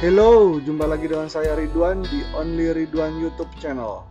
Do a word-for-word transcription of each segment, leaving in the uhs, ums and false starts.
Hello, jumpa lagi dengan saya Ridwan di Only Ridwan YouTube channel.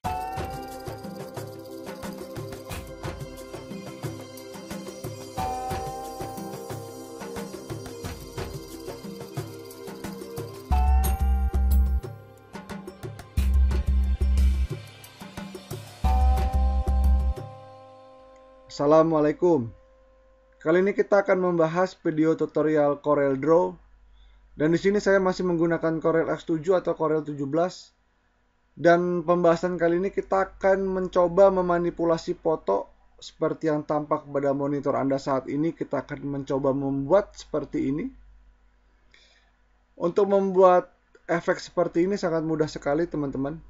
Assalamualaikum. Kali ini kita akan membahas video tutorial CorelDRAW. Dan di sini saya masih menggunakan Corel X tujuh atau Corel tujuh belas. Dan pembahasan kali ini kita akan mencoba memanipulasi foto seperti yang tampak pada monitor Anda saat ini. Kita akan mencoba membuat seperti ini. Untuk membuat efek seperti ini sangat mudah sekali, teman-teman.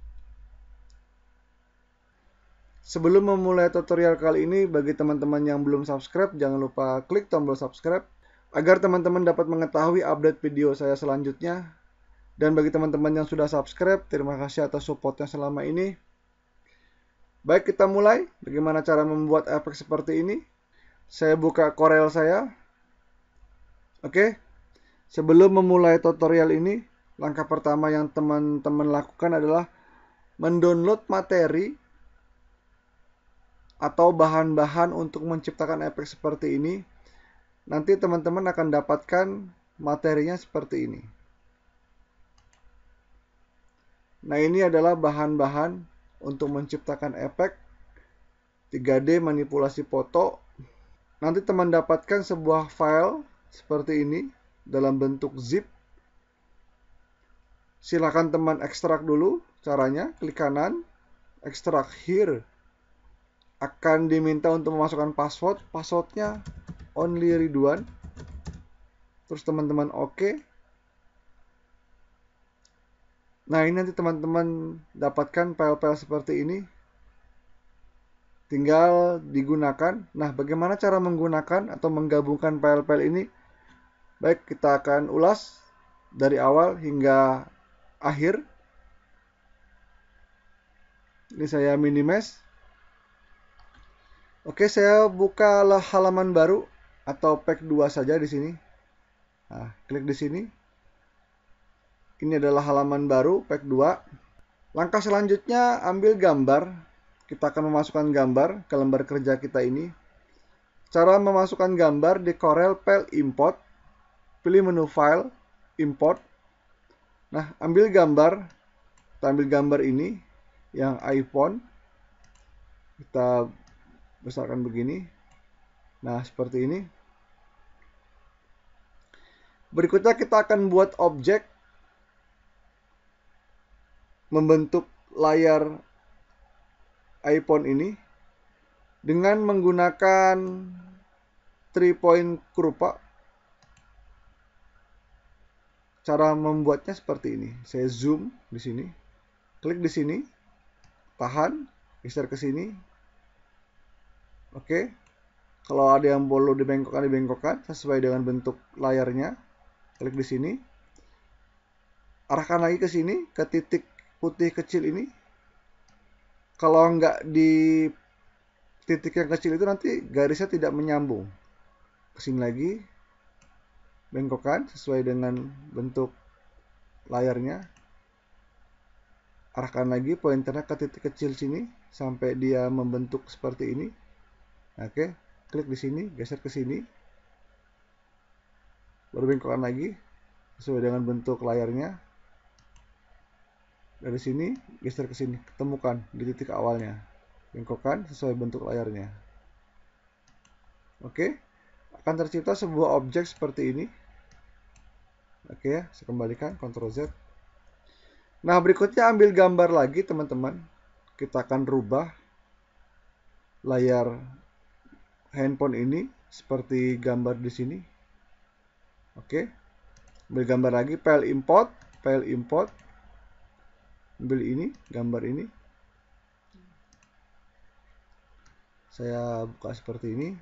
Sebelum memulai tutorial kali ini, bagi teman-teman yang belum subscribe, jangan lupa klik tombol subscribe agar teman-teman dapat mengetahui update video saya selanjutnya. Dan bagi teman-teman yang sudah subscribe, terima kasih atas supportnya selama ini. Baik, kita mulai. Bagaimana cara membuat efek seperti ini? Saya buka Corel saya. Oke. Sebelum memulai tutorial ini, langkah pertama yang teman-teman lakukan adalah mendownload materi atau bahan-bahan untuk menciptakan efek seperti ini. Nanti teman-teman akan dapatkan materinya seperti ini. Nah, ini adalah bahan-bahan untuk menciptakan efek tiga D manipulasi foto. Nanti teman dapatkan sebuah file seperti ini dalam bentuk zip. Silakan teman ekstrak dulu. Caranya klik kanan, ekstrak here. Akan diminta untuk memasukkan password. Passwordnya Only Ridwan. Terus teman-teman oke. Nah, ini nanti teman-teman dapatkan file-file seperti ini. Tinggal digunakan. Nah, bagaimana cara menggunakan atau menggabungkan file-file ini? Baik, kita akan ulas dari awal hingga akhir. Ini saya minimize. Oke, saya buka halaman baru atau pack dua saja di sini. Nah, klik di sini. Ini adalah halaman baru, pack dua. Langkah selanjutnya, ambil gambar. Kita akan memasukkan gambar ke lembar kerja kita ini. Cara memasukkan gambar di Corel, File, Import. Pilih menu File, Import. Nah, ambil gambar. Kita ambil gambar ini, yang iPhone. Kita besarkan begini. Nah, seperti ini. Berikutnya kita akan buat objek membentuk layar iPhone ini dengan menggunakan three point kurupa. Cara membuatnya seperti ini. Saya zoom di sini. Klik di sini. Tahan, geser ke sini. Oke. Kalau ada yang perlu dibengkokkan, dibengkokkan sesuai dengan bentuk layarnya. Klik di sini. Arahkan lagi ke sini, ke titik putih kecil ini. Kalau nggak di titik yang kecil itu, nanti garisnya tidak menyambung. Ke sini lagi. Bengkokkan sesuai dengan bentuk layarnya. Arahkan lagi pointernya ke titik kecil sini sampai dia membentuk seperti ini. Oke, klik di sini, geser ke sini. Baru bengkokkan lagi sesuai dengan bentuk layarnya. Dari sini geser ke sini, ketemukan di titik awalnya. Bengkokkan sesuai bentuk layarnya. Oke, akan tercipta sebuah objek seperti ini. Oke, saya kembalikan, Ctrl Z. Nah, berikutnya ambil gambar lagi, teman-teman. Kita akan rubah layar handphone ini seperti gambar di sini. Oke. Ambil gambar lagi, file import, file import. Ambil ini, gambar ini. Saya buka seperti ini.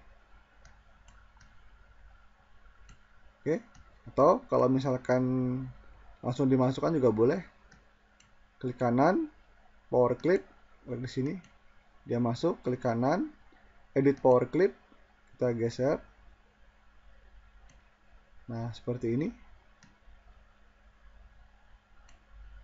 Oke. Atau kalau misalkan langsung dimasukkan juga boleh. Klik kanan, power clip, klik di sini. Dia masuk, klik kanan, edit power clip, kita geser. Nah, seperti ini.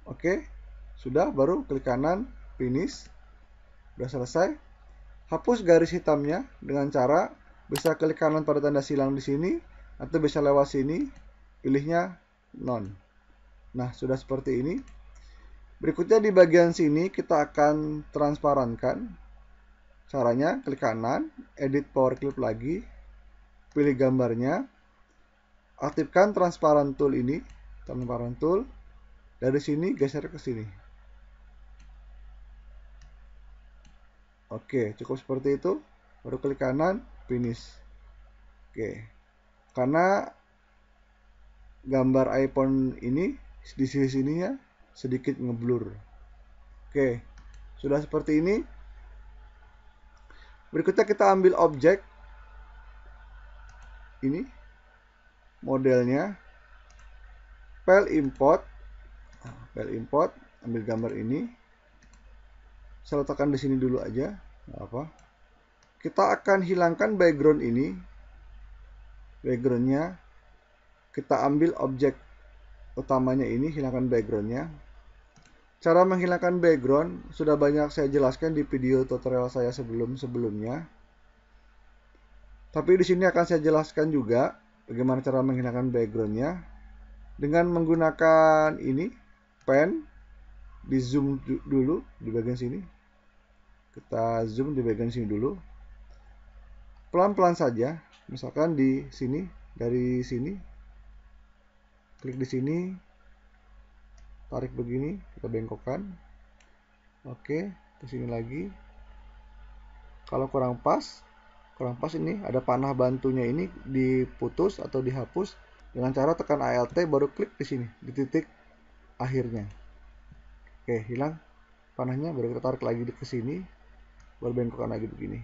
Oke, sudah, baru klik kanan, finish. Sudah selesai. Hapus garis hitamnya dengan cara bisa klik kanan pada tanda silang di sini atau bisa lewat sini, pilihnya none. Nah, sudah seperti ini. Berikutnya di bagian sini kita akan transparankan. Caranya klik kanan, edit power clip lagi, pilih gambarnya, aktifkan transparan tool ini, transparan tool. Dari sini geser ke sini. Oke, cukup seperti itu. Baru klik kanan, finish. Oke. Karena gambar iPhone ini di sini sininya sedikit ngeblur. Oke. Sudah seperti ini. Berikutnya kita ambil objek ini. Modelnya. File import. File import, ambil gambar ini. Saya letakkan di sini dulu aja, nggak apa. Kita akan hilangkan background ini. Backgroundnya kita ambil objek utamanya ini, hilangkan backgroundnya. Cara menghilangkan background sudah banyak saya jelaskan di video tutorial saya sebelum-sebelumnya. Tapi di sini akan saya jelaskan juga bagaimana cara menghilangkan backgroundnya dengan menggunakan ini. Pen, di zoom dulu di bagian sini. Kita zoom di bagian sini dulu. Pelan-pelan saja. Misalkan di sini, dari sini. Klik di sini. Tarik begini, kita bengkokkan. Oke, ke sini lagi. Kalau kurang pas, kurang pas ini ada panah bantunya ini diputus atau dihapus dengan cara tekan Alt baru klik di sini, di titik akhirnya. Oke, hilang panahnya, baru kita tarik lagi ke sini, baru bengkokkan lagi begini.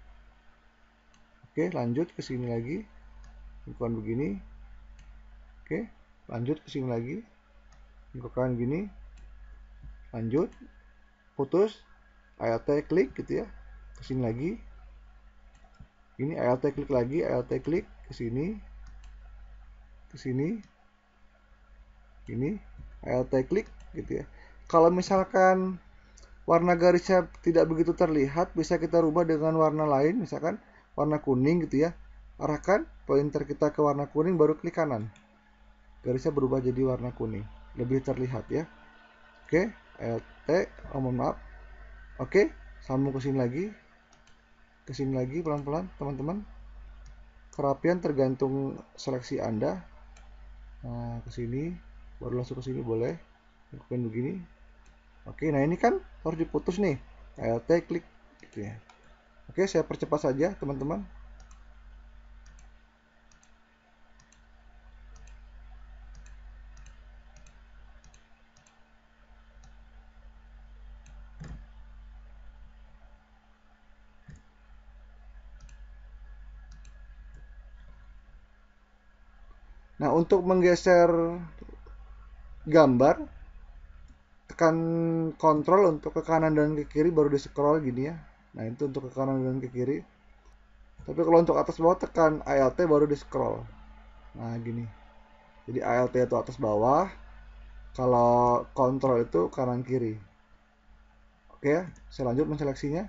Oke, lanjut ke sini lagi, bengkokkan begini. Oke, lanjut ke sini lagi, bengkokkan gini, lanjut, putus, Alt klik gitu ya, ke sini lagi. Ini Alt klik lagi, Alt klik ke sini, ke sini, ini. Alt klik gitu ya. Kalau misalkan warna garisnya tidak begitu terlihat, bisa kita rubah dengan warna lain, misalkan warna kuning gitu ya. Arahkan pointer kita ke warna kuning, baru klik kanan. Garisnya berubah jadi warna kuning, lebih terlihat ya. Oke, Alt, oh mohon maaf. Oke, sambung ke sini lagi. Ke sini lagi pelan-pelan, teman-teman. Kerapian tergantung seleksi Anda. Nah, ke sini. Baru langsung ke sini boleh. Lakukan begini. Oke, nah ini kan harus diputus nih. Alt klik gitu ya. Oke, saya percepat saja, teman-teman. Nah, untuk menggeser gambar, tekan kontrol untuk ke kanan dan ke kiri, baru di scroll gini ya. Nah, itu untuk ke kanan dan ke kiri. Tapi kalau untuk atas bawah, tekan Alt baru di scroll. Nah, gini. Jadi Alt itu atas bawah, kalau kontrol itu kanan kiri. Oke ya, saya lanjut menseleksinya.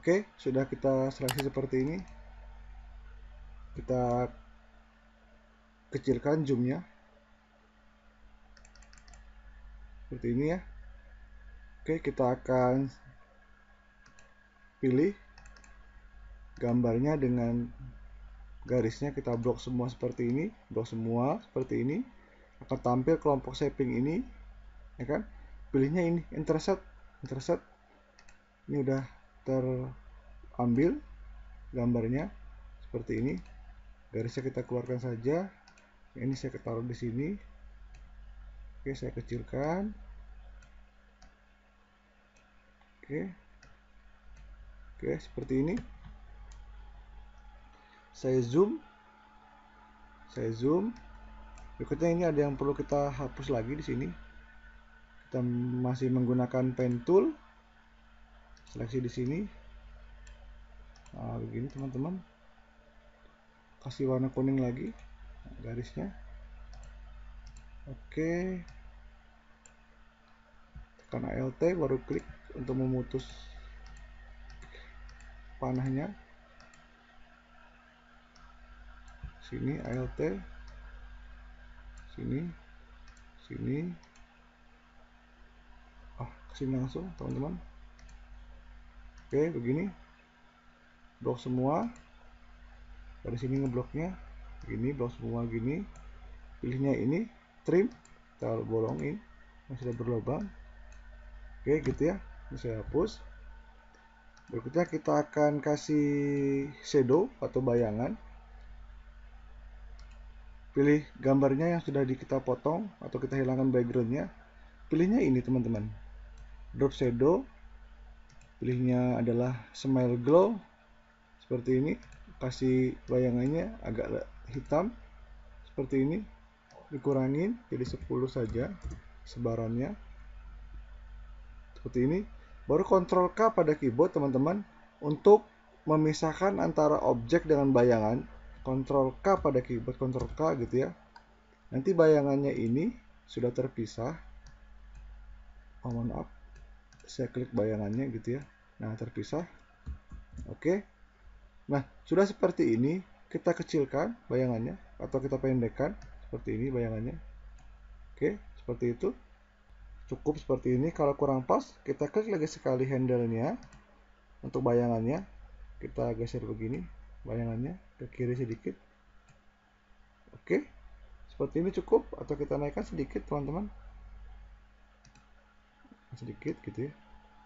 Oke, sudah kita seleksi seperti ini. Kita kecilkan zoomnya seperti ini ya. Oke, kita akan pilih gambarnya dengan garisnya, kita blok semua seperti ini, blok semua seperti ini. Akan tampil kelompok shaping ini, ya kan? Pilihnya ini interset, interset. Ini udah terambil gambarnya seperti ini. Garisnya kita keluarkan saja. Ini saya taruh di sini. Oke, saya kecilkan. Oke. Oke, seperti ini. Saya zoom. Saya zoom. Berikutnya ini ada yang perlu kita hapus lagi di sini. Kita masih menggunakan pen tool. Seleksi di sini. Nah, begini teman-teman. Kasih warna kuning lagi garisnya. Oke. Tekan Alt baru klik untuk memutus panahnya. Sini Alt. Sini. Sini. Ah, kesini langsung teman-teman. Oke, begini. Blok semua. Dari sini ngebloknya. Gini, blok semua gini. Pilihnya ini, trim. Kita bolongin. Yang sudah berlubang. Oke, gitu ya. Ini saya hapus. Berikutnya kita akan kasih shadow atau bayangan. Pilih gambarnya yang sudah kita potong atau kita hilangkan backgroundnya. Pilihnya ini teman-teman. Drop shadow. Pilihnya adalah smile glow. Seperti ini. Kasih bayangannya agak hitam. Seperti ini. Dikurangin jadi sepuluh saja sebarannya. Seperti ini. Baru Ctrl K pada keyboard teman-teman untuk memisahkan antara objek dengan bayangan. Ctrl K pada keyboard, Ctrl K gitu ya. Nanti bayangannya ini sudah terpisah. Oh, mohon maaf. Saya klik bayangannya gitu ya. Nah, terpisah. Oke. Nah, sudah seperti ini. Kita kecilkan bayangannya atau kita pendekkan seperti ini bayangannya. Oke, seperti itu. Cukup seperti ini. Kalau kurang pas, kita klik lagi sekali handle-nya untuk bayangannya. Kita geser begini bayangannya ke kiri sedikit. Oke, seperti ini cukup, atau kita naikkan sedikit teman-teman, sedikit gitu ya.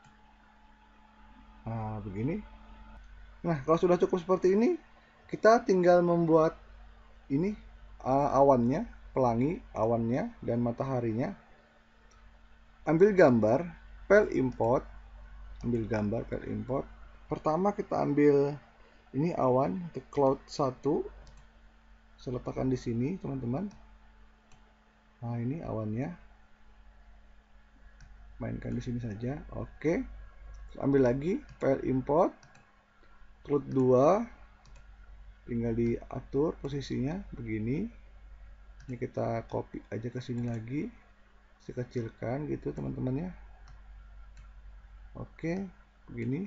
Nah, begini. Nah, kalau sudah cukup seperti ini, kita tinggal membuat ini uh, awannya, pelangi awannya dan mataharinya. Ambil gambar, file import, ambil gambar, file import. Pertama kita ambil ini awan, untuk cloud satu. Saya letakkan di sini, teman-teman. Nah, ini awannya. Mainkan di sini saja. Oke. Terus ambil lagi file import, cloud dua. Tinggal diatur posisinya begini. Ini kita copy aja ke sini lagi. Saya kecilkan gitu, teman-teman ya. Oke, begini.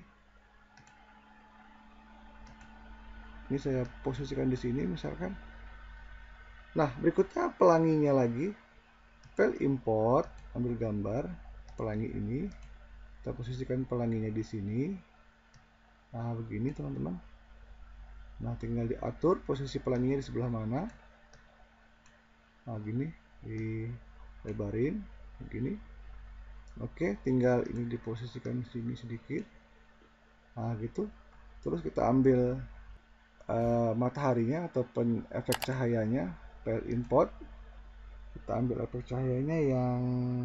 Ini saya posisikan di sini misalkan. Nah, berikutnya pelanginya lagi. File import, ambil gambar pelangi ini. Kita posisikan pelanginya di sini. Nah, begini teman-teman. Nah, tinggal diatur posisi pelanginya di sebelah mana. Nah, gini, dilebarin begini. Oke, tinggal ini diposisikan di sini sedikit. Nah, gitu. Terus kita ambil uh, mataharinya ataupun efek cahayanya, file import. Kita ambil efek cahayanya yang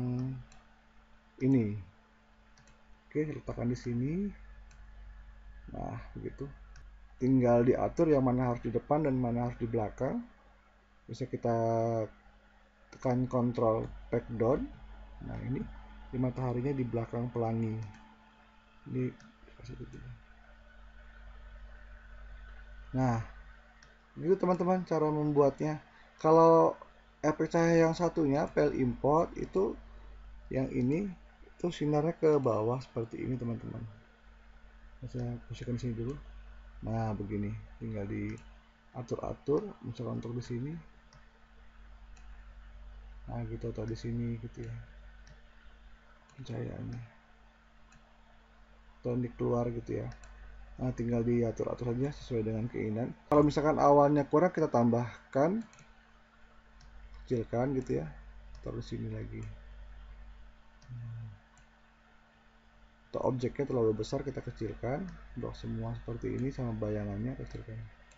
ini. Oke, letakkan di sini. Nah, begitu. Tinggal diatur yang mana harus di depan dan mana harus di belakang. Bisa kita tekan Ctrl Pack down. Nah, ini di mataharinya di belakang pelangi. Ini kasih begini. Nah, gitu teman-teman cara membuatnya. Kalau efek cahaya yang satunya, file import, itu yang ini itu sinarnya ke bawah seperti ini teman-teman. Saya posisikan sini dulu. Nah, begini, tinggal diatur-atur, misalkan untuk di sini. Nah, gitu, atau di sini gitu ya. Pencahayaannya. Atau di keluar gitu ya. Nah, tinggal diatur-atur saja sesuai dengan keinginan. Kalau misalkan awalnya kurang, kita tambahkan, kecilkan gitu ya. Taruh sini lagi. Atau objeknya terlalu besar, kita kecilkan. Untuk semua seperti ini sama bayangannya kecilkan.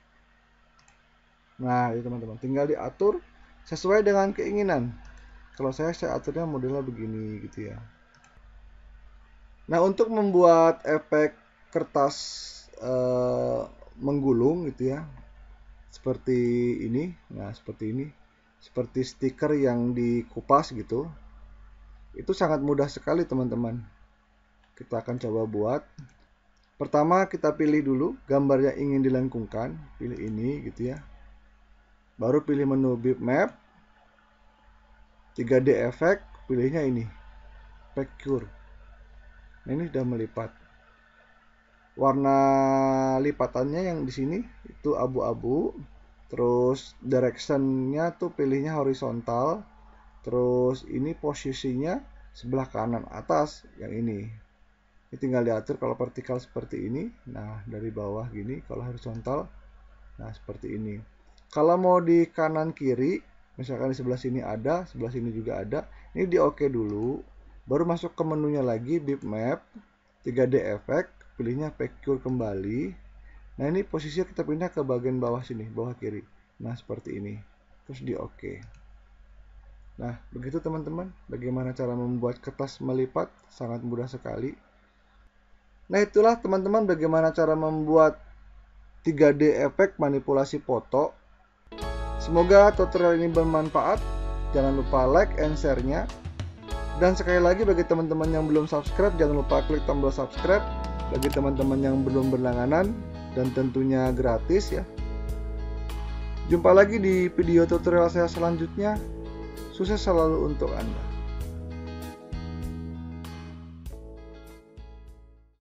Nah, itu teman-teman, tinggal diatur sesuai dengan keinginan. Kalau saya saya aturnya modelnya begini gitu ya. Nah, untuk membuat efek kertas eh, menggulung gitu ya, seperti ini. Nah, seperti ini, seperti stiker yang dikupas gitu, itu sangat mudah sekali teman-teman. Kita akan coba buat. Pertama, kita pilih dulu gambar yang ingin dilengkungkan, pilih ini gitu ya. Baru pilih menu bitmap, tiga D effect, pilihnya ini, picture. Nah, ini sudah melipat. Warna lipatannya yang di sini itu abu-abu. Terus directionnya tuh pilihnya horizontal. Terus ini posisinya sebelah kanan atas, yang ini. Ini tinggal diatur kalau vertikal seperti ini. Nah, dari bawah gini, kalau horizontal, nah seperti ini. Kalau mau di kanan kiri, misalkan di sebelah sini ada, sebelah sini juga ada, ini di oke dulu. Baru masuk ke menunya lagi, bitmap, tiga D effect, pilihnya picture kembali. Nah, ini posisinya kita pindah ke bagian bawah sini, bawah kiri. Nah, seperti ini. Terus di oke. Nah, begitu teman-teman, bagaimana cara membuat kertas melipat, sangat mudah sekali. Nah, itulah teman-teman bagaimana cara membuat tiga D efek manipulasi foto. Semoga tutorial ini bermanfaat. Jangan lupa like and share-nya. Dan sekali lagi bagi teman-teman yang belum subscribe, jangan lupa klik tombol subscribe. Bagi teman-teman yang belum berlangganan, dan tentunya gratis ya. Jumpa lagi di video tutorial saya selanjutnya. Sukses selalu untuk Anda.